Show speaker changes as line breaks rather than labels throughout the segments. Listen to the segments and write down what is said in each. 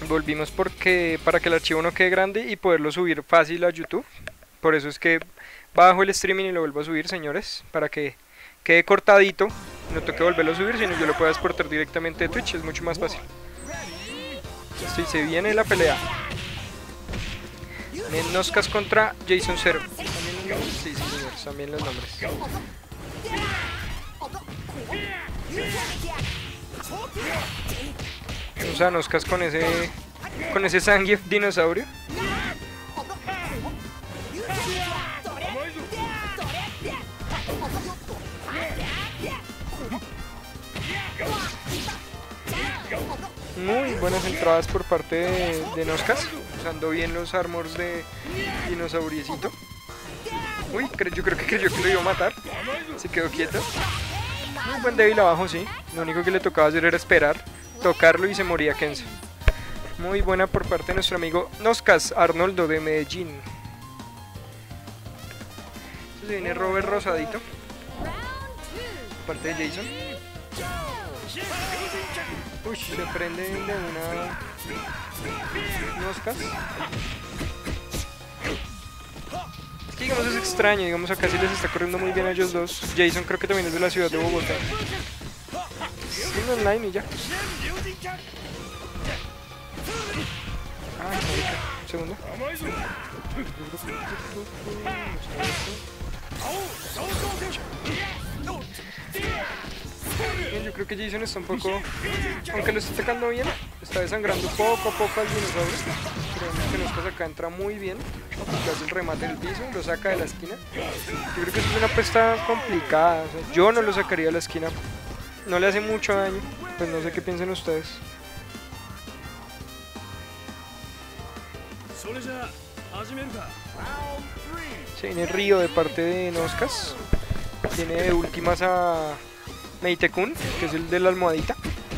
Volvimos porque para que el archivo no quede grande y poderlo subir fácil a YouTube. Por eso es que bajo el streaming y lo vuelvo a subir, señores, para que quede cortadito, no tengo que volverlo a subir, sino yo lo puedo exportar directamente de Twitch, es mucho más fácil. Sí, se viene la pelea. Noscas contra Jason Zero. Sí, señor, también los nombres. Vamos a Noscas con ese Zangief dinosaurio. Muy buenas entradas por parte de Noscas, usando bien los armors de dinosauriecito. Uy, yo creo que creyó que lo iba a matar. Se quedó quieto. Muy buen débil abajo, sí. Lo único que le tocaba hacer era esperar, tocarlo y se moría Kenzo. Muy buena por parte de nuestro amigo Noscas Arnoldo de Medellín. Se viene Robert rosadito. Por parte de Jason. Uy, se prende de una Noscas. Es que digamos es extraño, digamos acá sí les está corriendo muy bien a ellos dos. Jason creo que también es de la ciudad de Bogotá. Es online y ya. Ah, un segundo. Bien, yo creo que Jason está un poco, aunque lo está atacando bien, está desangrando poco a poco al dinosaurio. Creemos que Noscas acá entra muy bien, le hace el remate en el piso, lo saca de la esquina. Yo creo que es una apuesta complicada, o sea, yo no lo sacaría de la esquina, no le hace mucho daño, pues no sé qué piensan ustedes. Se viene Río de parte de Noscas, tiene de últimas a Meite-kun, que es el de la almohadita.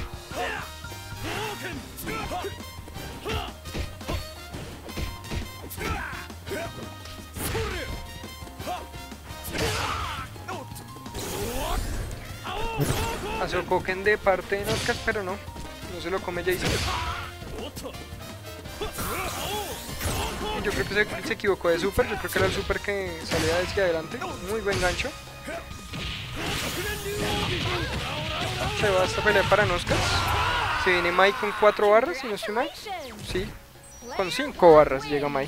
A Sokoken de parte de Noscas, pero no se lo come Jason. Yo creo que se equivocó de super, yo creo que era el super que salía desde adelante. Muy buen gancho. Se va esta pelea para Noscas. Se viene Mai con 4 barras, si no estoy mal. Sí, con 5 barras llega Mai.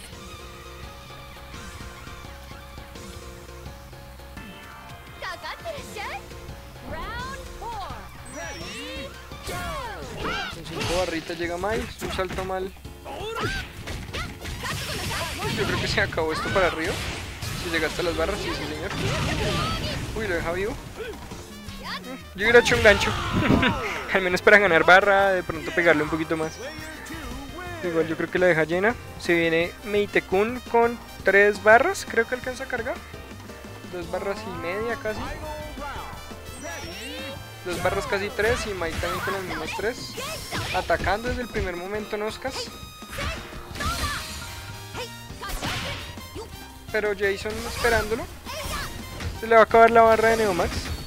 Con 5 barritas llega Mai, es un salto mal. Yo creo que se acabó esto para arriba. Si llega hasta las barras, sí, sí señor. Uy, lo deja vivo. Yo hubiera hecho un gancho. Al menos para ganar barra, de pronto pegarle un poquito más. Igual yo creo que la deja llena. Se viene Meite-kun con 3 barras, creo que alcanza a cargar. 2 barras y media casi. 2 barras casi 3 y Mai también con los mismos 3. Atacando desde el primer momento Noscas. Pero Jason esperándolo. Se le va a acabar la barra de Neomax.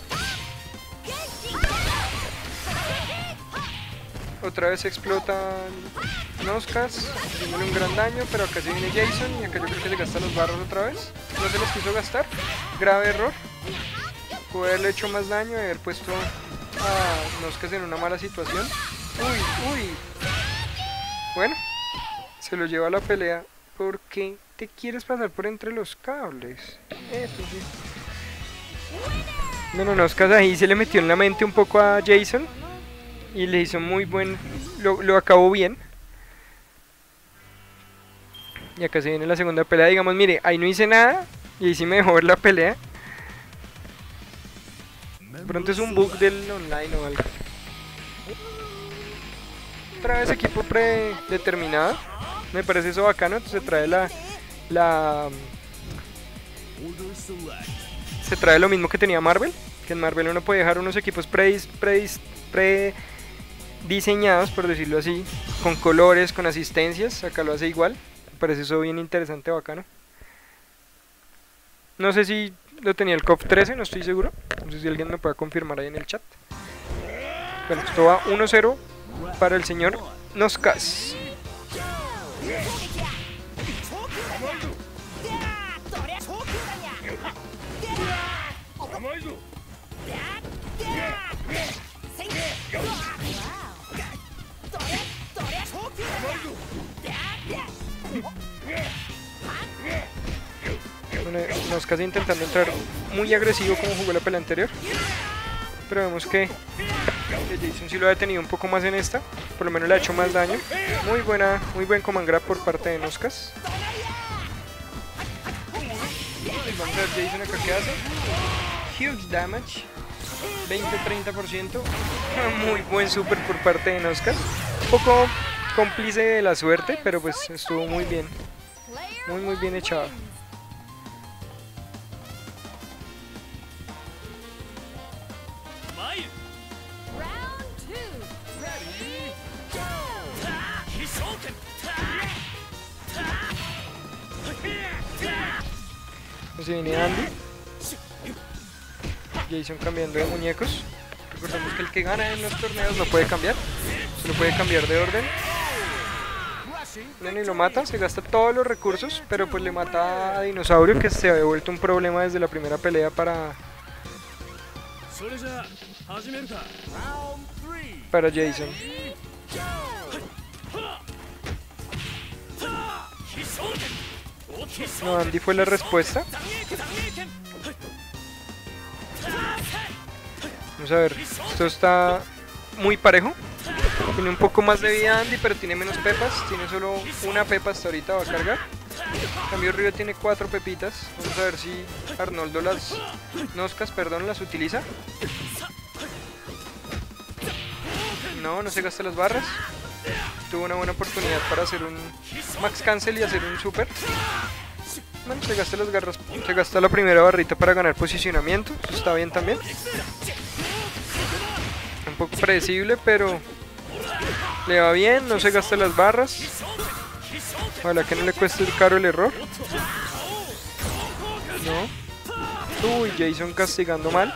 Otra vez explota Noscas, haciéndole un gran daño, pero acá se viene Jason y acá yo creo que se gasta los barros otra vez. No se les quiso gastar, grave error. Puede haberle hecho más daño y haber puesto a Noscas en una mala situación. Uy. Bueno, se lo lleva a la pelea porque te quieres pasar por entre los cables. Eso sí. Bueno, Noscas ahí se le metió en la mente un poco a Jason y le hizo muy buen, lo acabó bien. Y acá se viene la segunda pelea, digamos, mire, ahí no hice nada y ahí sí me dejó ver la pelea. De pronto es un bug del online o algo. Otra vez equipo predeterminado, me parece eso bacano, entonces se trae lo mismo que tenía Marvel, que en Marvel uno puede dejar unos equipos diseñados, por decirlo así, con colores, con asistencias. Acá lo hace igual, me parece eso bien interesante, bacano. No sé si lo tenía el COF 13, no estoy seguro, no sé si alguien me puede confirmar ahí en el chat. Bueno, esto va 1-0 para el señor Noscas. Nos casi intentando entrar muy agresivo como jugó la pelea anterior. Pero vemos que Jason sí lo ha detenido un poco más en esta. Por lo menos le ha hecho más daño. Muy buen command grab por parte de Noscas. Vamos a ver Jason acá qué hace. Huge damage. 20-30%. Muy buen super por parte de Noscas. Un poco cómplice de la suerte, pero pues estuvo muy bien. Muy bien echado. Se viene Andy. Jason cambiando de muñecos. Recordemos que el que gana en los torneos no puede cambiar. Solo puede cambiar de orden. Bueno, y lo mata, se gasta todos los recursos, pero pues le mata a Dinosaurio, que se había vuelto un problema desde la primera pelea para Jason. No, Andy fue la respuesta. Vamos a ver, esto está muy parejo. Tiene un poco más de vida Andy, pero tiene menos pepas. Tiene solo una pepa hasta ahorita, va a cargar. En cambio Ryo tiene 4 pepitas. Vamos a ver si Arnoldo Noscas, las utiliza. No se gasta las barras. Tuvo una buena oportunidad para hacer un max cancel y hacer un super. Bueno, se gasta las garras, se gasta la primera barrita para ganar posicionamiento. Eso está bien también. Un poco predecible, pero le va bien, no se gasta las barras. Ojalá que no le cueste caro el error. No. Uy, Jason castigando mal.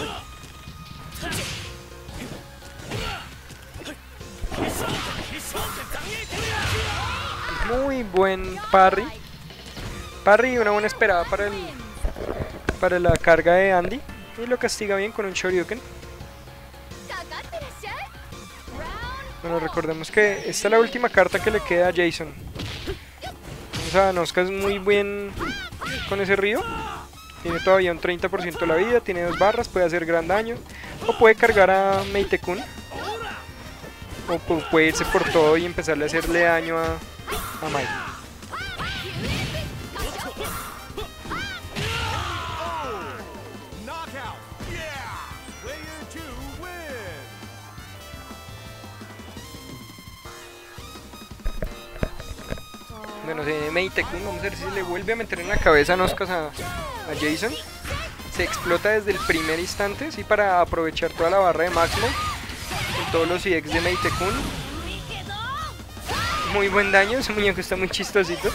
Muy buen parry. Una buena esperada para la carga de Andy. Y lo castiga bien con un Shoryuken. Bueno, recordemos que esta es la última carta que le queda a Jason. Vamos a Noscas muy bien con ese Ryo. Tiene todavía un 30% de la vida, tiene 2 barras, puede hacer gran daño. O puede cargar a Meite-kun. O puede irse por todo y empezarle a hacerle daño a Mai. Bueno, se viene Meite-kun, vamos a ver si le vuelve a meter en la cabeza a Noscas a Jason. Se explota desde el primer instante, sí, para aprovechar toda la barra de máximo con todos los EX de Meite-kun. Muy buen daño, ese muñeco está muy chistosito.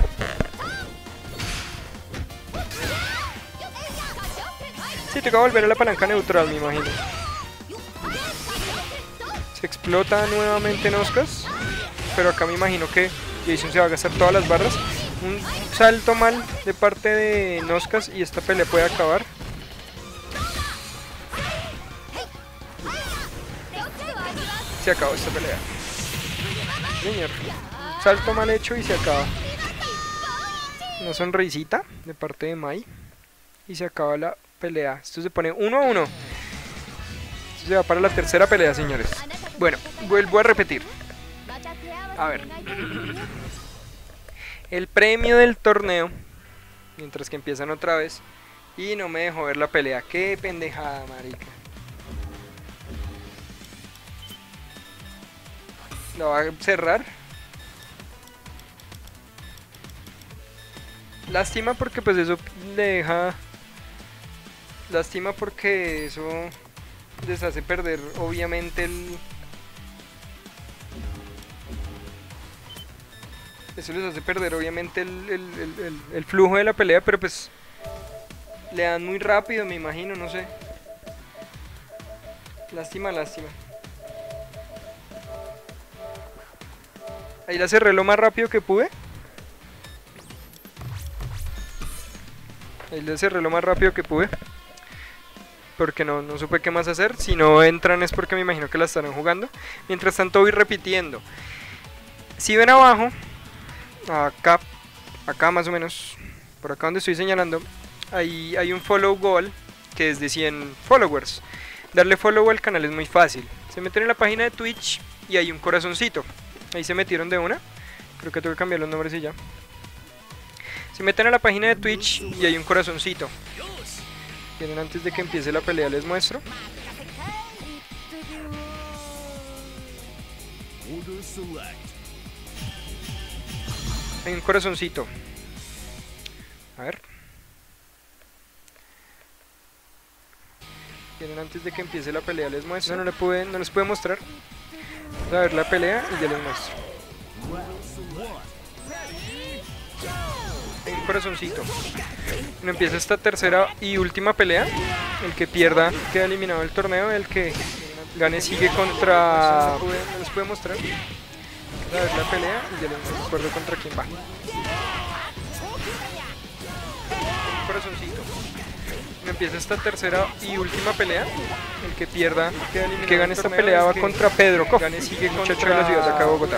Sí, toca volver a la palanca neutral, me imagino. Se explota nuevamente Noscas, pero acá me imagino que Jason se va a gastar todas las barras. Un salto mal de parte de Noscas y esta pelea puede acabar. Se acabó esta pelea. Señor, salto mal hecho y se acaba. Una sonrisita de parte de Mai. Y se acaba la pelea. Esto se pone 1-1. Esto se va para la tercera pelea, señores. Bueno, vuelvo a repetir. A ver. El premio del torneo. Mientras que empiezan otra vez. Y no me dejó ver la pelea. Qué pendejada, marica. Lo va a cerrar. Lástima porque pues eso le deja... Lástima porque eso les hace perder obviamente Eso les hace perder obviamente el flujo de la pelea, pero pues le dan muy rápido, me imagino, no sé. Lástima. Ahí la cerré lo más rápido que pude. Porque no supe qué más hacer. Si no entran es porque me imagino que la estarán jugando. Mientras tanto voy repitiendo. Si ven abajo, acá más o menos, por acá donde estoy señalando, ahí hay un follow goal que es de 100 followers. Darle follow al canal es muy fácil. Se meten en la página de Twitch y hay un corazoncito. Ahí se metieron de una. Creo que tengo que cambiar los nombres y ya. Se meten a la página de Twitch y hay un corazoncito. Quieren, antes de que empiece la pelea les muestro. Hay un corazoncito. A ver. Quieren, antes de que empiece la pelea les muestro. No les pude mostrar. Vamos a ver la pelea y ya les muestro. Hay un corazoncito. Bueno, empieza esta tercera y última pelea. El que pierda queda eliminado del torneo. El que gane sigue contra... No les pude mostrar. A ver la pelea y ya les recuerdo contra quién va. Un corazoncito. Empieza esta tercera y última pelea. El que pierda, el que gane esta pelea va contra Pedro Koff, sigue muchacho de la ciudad de acá de Bogotá.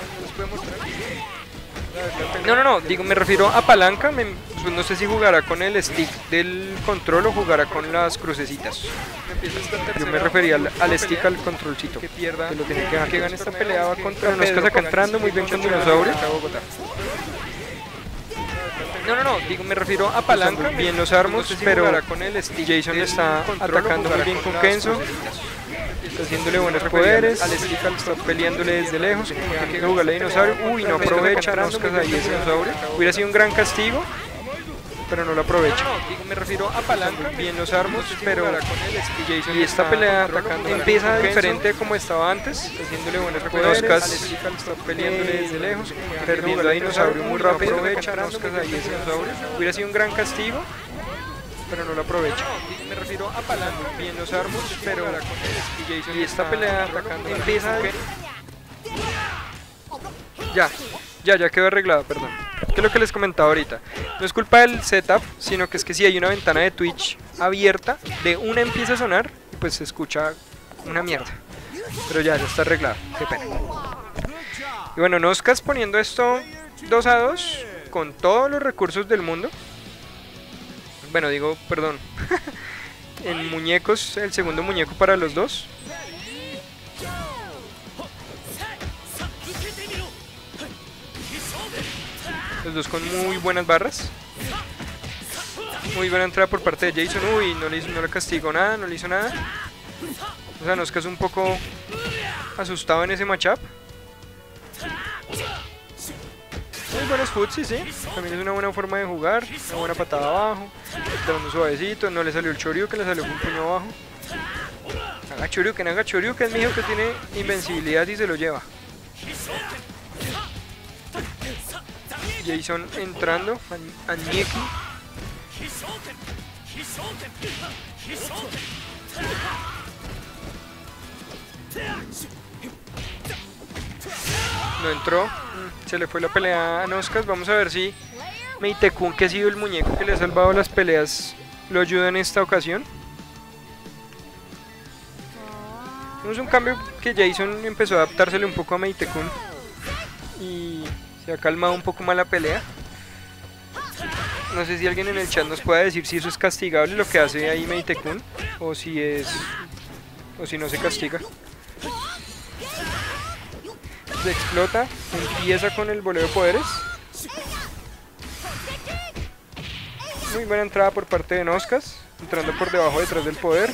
No, digo, me refiero a palanca. Pues no sé si jugará con el stick del control o jugará con las crucecitas. Yo me refería al stick, al controlcito. Que pierda, que lo tiene que dejar. Que gane esta pelea va contra Pedro acá entrando muy bien con dinosaurio. No, digo, me refiero a palanca. Bien los armos, pero con el stick. Jason está atacando muy bien con Kenzo. Está haciéndole buenos poderes. Al stick está peleándole desde lejos. Tiene que jugarle a dinosaurio. Uy, no aprovecha Noscas ahí ese dinosaurio. Hubiera sido un gran castigo, pero no lo aprovecha. Digo, me refiero a palanca. Bien los armos, pero y esta pelea empieza diferente de como estaba antes, haciéndole buenos poderes. Noscas está peleándole desde lejos, perdiendo a dinosaurio muy rápido. Aprovecha Noscas ahí ese dinosaurio. Hubiera sido un gran castigo, pero no lo aprovecha. Me refiero a palanca. Bien los armos, pero y esta pelea empieza ya quedó arreglada, perdón. Que es lo que les comentaba ahorita. No es culpa del setup, sino que es que si hay una ventana de Twitch abierta, de una empieza a sonar y pues se escucha una mierda. Pero ya está arreglado, qué pena. Y bueno, Noscas poniendo esto 2-2 con todos los recursos del mundo. Bueno, digo, perdón. En muñecos, el segundo muñeco para los dos. Los dos con muy buenas barras. Muy buena entrada por parte de Jason. Uy, no le castigó nada, no le hizo nada. O sea, Noscas un poco asustado en ese matchup. Muy buenos futsis, sí. También es una buena forma de jugar. Una buena patada abajo. Dando suavecito. No le salió el Choryuken, le salió con un puño abajo. Haga Choryuken, mijo, que tiene invencibilidad y se lo lleva. Jason entrando. Añeki. No entró. Se le fue la pelea a Noscas. Vamos a ver si Meitekun, que ha sido el muñeco que le ha salvado las peleas, lo ayuda en esta ocasión. Es un cambio que Jason empezó a adaptársele un poco a Meitekun y se ha calmado un poco más la pelea. No sé si alguien en el chat nos puede decir si eso es castigable lo que hace ahí Meitekun, o si no se castiga. Se explota, empieza con el boleo de poderes. Muy buena entrada por parte de Noscas, entrando por debajo detrás del poder.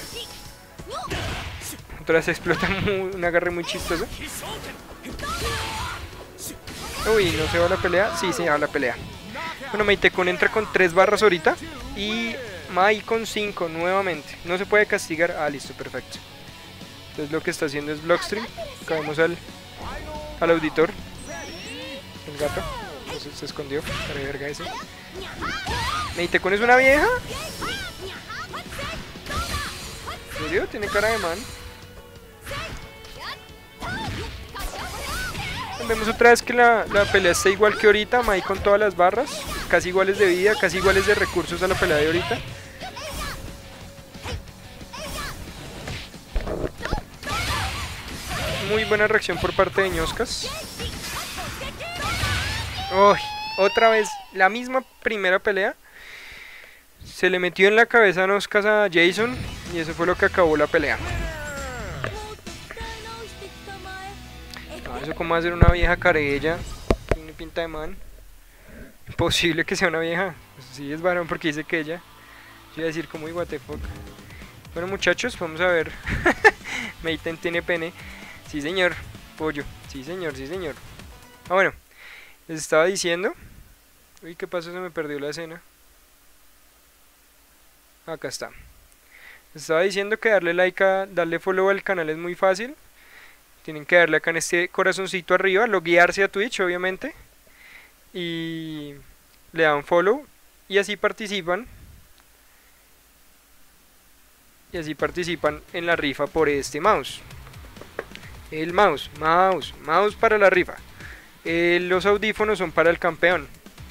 Otra vez se explota un agarre muy chistoso. Uy, ¿no se va la pelea? Sí, se va la pelea. Bueno, Meitekun entra con 3 barras ahorita y Mai con 5 nuevamente. No se puede castigar. Ah, listo, perfecto. Entonces lo que está haciendo es Blockstream. Caemos al auditor. El gato. Entonces se escondió. Para verga ese. Meitekun es una vieja. ¿En serio? Tiene cara de man. Vemos otra vez que la pelea está igual que ahorita. Mai con todas las barras, casi iguales de vida, casi iguales de recursos a la pelea de ahorita. Muy buena reacción por parte de Noscas. Otra vez la misma primera pelea. Se le metió en la cabeza a Noscas a Jason y eso fue lo que acabó la pelea. No, eso como hacer una vieja carella. Tiene pinta de man. Imposible que sea una vieja. Pues sí es varón porque dice que ella. Yo iba a decir como what the fuck. Bueno muchachos, vamos a ver. Meiten tiene pene. Sí señor, pollo. Sí señor, sí señor. Ah bueno, les estaba diciendo. Uy, ¿qué pasó? Se me perdió la escena. Acá está. Les estaba diciendo que darle like darle follow al canal es muy fácil. Tienen que darle acá en este corazoncito arriba, loguearse a Twitch obviamente. Y le dan follow y así participan. Y así participan en la rifa por este mouse. El mouse para la rifa. Los audífonos son para el campeón.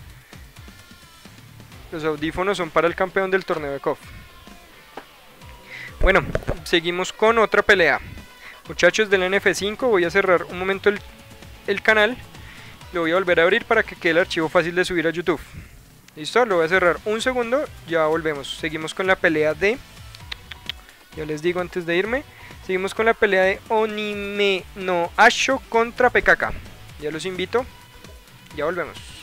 Los audífonos son para el campeón del torneo de KOF. Bueno, seguimos con otra pelea. Muchachos del NF5, voy a cerrar un momento el canal. Lo voy a volver a abrir para que quede el archivo fácil de subir a YouTube. Listo, lo voy a cerrar un segundo, ya volvemos. Seguimos con la pelea de... Ya les digo antes de irme. Seguimos con la pelea de Onime no Asho contra PKK. Ya los invito, ya volvemos.